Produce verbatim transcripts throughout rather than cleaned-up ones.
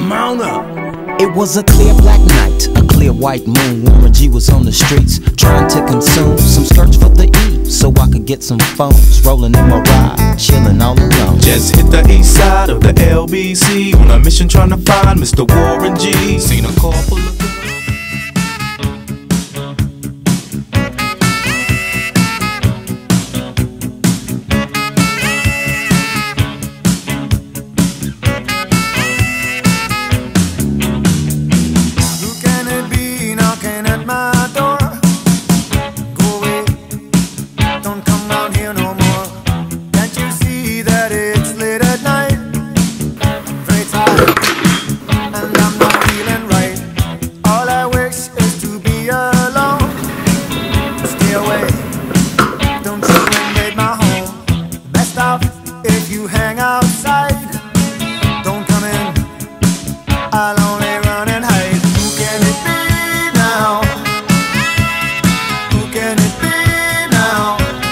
mount up. It was a clear black night, a clear white moon. Warren G was on the streets, trying to consume some skirts for the E, so I could get some phones. Rolling in my ride, chilling all alone. Just hit the east side of the L B C on a mission trying to find Mister Warren G. Seen a car full of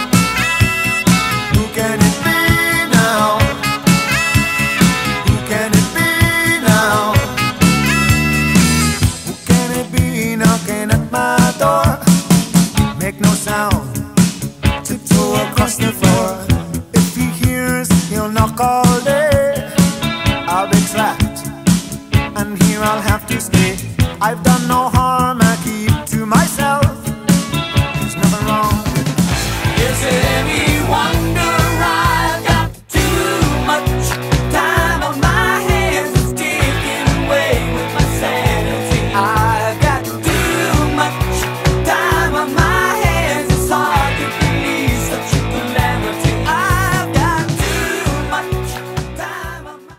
can